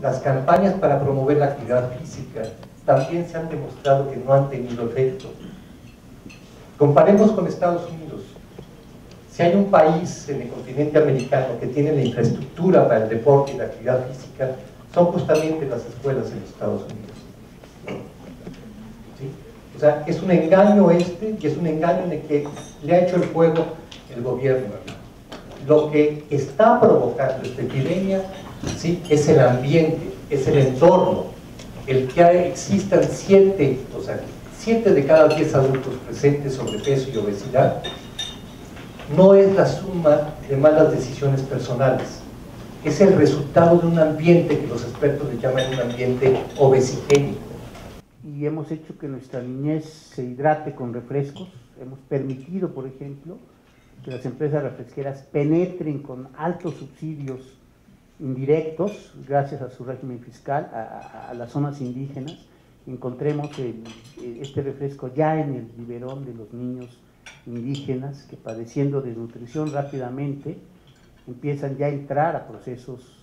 las campañas para promover la actividad física también se han demostrado que no han tenido efecto. Comparemos con Estados Unidos. Si hay un país en el continente americano que tiene la infraestructura para el deporte y la actividad física, son justamente las escuelas en los Estados Unidos. ¿Sí? O sea, es un engaño y es un engaño en el que le ha hecho el juego el gobierno. Lo que está provocando esta epidemia, ¿sí?, es el ambiente, es el entorno, el que existan 7 de cada 10 adultos presentes sobrepeso y obesidad, no es la suma de malas decisiones personales, es el resultado de un ambiente que los expertos le llaman un ambiente obesigénico. Y hemos hecho que nuestra niñez se hidrate con refrescos, hemos permitido, por ejemplo, que las empresas refresqueras penetren con altos subsidios indirectos, gracias a su régimen fiscal, a las zonas indígenas. Encontremos este refresco ya en el biberón de los niños indígenas que, padeciendo de nutrición rápidamente, empiezan ya a entrar a procesos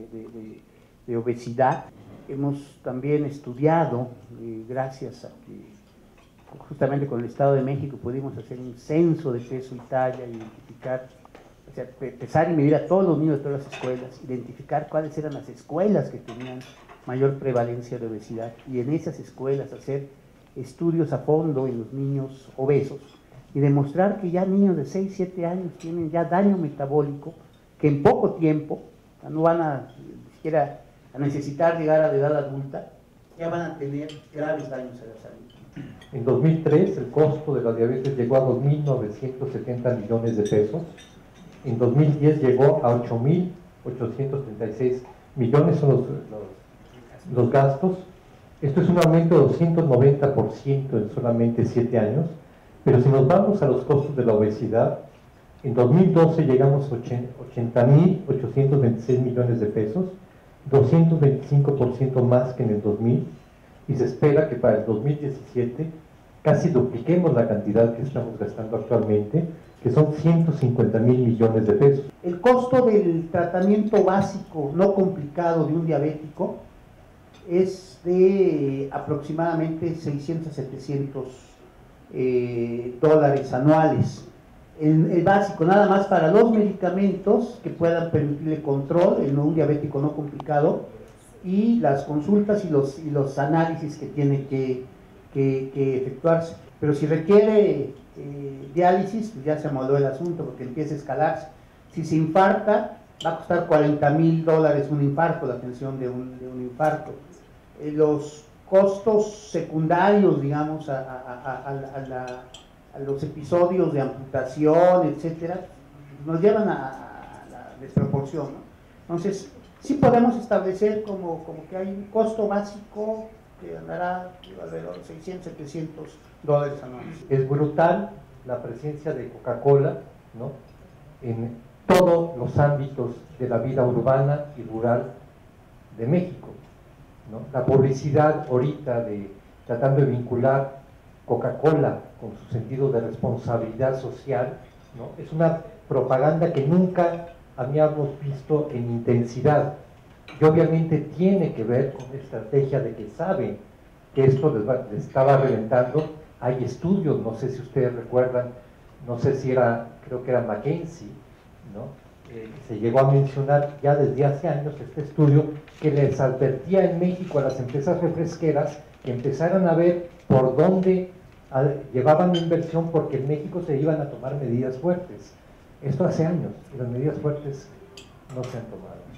de obesidad. Hemos también estudiado, gracias a que justamente con el Estado de México pudimos hacer un censo de peso y talla, identificar, o sea, pesar y medir a todos los niños de todas las escuelas, identificar cuáles eran las escuelas que tenían mayor prevalencia de obesidad, y en esas escuelas hacer estudios a fondo en los niños obesos y demostrar que ya niños de 6, 7 años tienen ya daño metabólico, que en poco tiempo, no van a ni siquiera a necesitar llegar a la edad adulta, ya van a tener graves daños a la salud. En 2003 el costo de la diabetes llegó a 2.970 millones de pesos, en 2010 llegó a 8.836 millones, son los gastos. Esto es un aumento de 290% en solamente 7 años, pero si nos vamos a los costos de la obesidad, en 2012 llegamos a 80.826 millones de pesos, 225% más que en el 2000, y se espera que para el 2017 casi dupliquemos la cantidad que estamos gastando actualmente, que son 150.000 millones de pesos. El costo del tratamiento básico no complicado de un diabético es de aproximadamente 600 a 700 dólares anuales. El básico, nada más para los medicamentos que puedan permitirle control en un diabético no complicado, y las consultas y los análisis que tiene que efectuarse. Pero si requiere diálisis, pues ya se amoldó el asunto, porque empieza a escalarse. Si se infarta, va a costar $40.000 un infarto, la atención de un infarto. Los costos secundarios, digamos, a los episodios de amputación, etcétera, nos llevan a la desproporción, ¿no? Entonces, sí podemos establecer como que hay un costo básico que andará alrededor de 600, 700 dólares anuales. Es brutal la presencia de Coca-Cola, ¿no?, en todos los ámbitos de la vida urbana y rural de México, ¿no? La publicidad ahorita tratando de vincular Coca-Cola con su sentido de responsabilidad social, ¿no?, es una propaganda que nunca habíamos visto en intensidad, y obviamente tiene que ver con la estrategia de que saben que esto les estaba reventando. Hay estudios, no sé si ustedes recuerdan, no sé si creo que era McKinsey, ¿no?, se llegó a mencionar ya desde hace años este estudio que les advertía en México a las empresas refresqueras que empezaran a ver por dónde llevaban la inversión, porque en México se iban a tomar medidas fuertes. Esto hace años, y las medidas fuertes no se han tomado.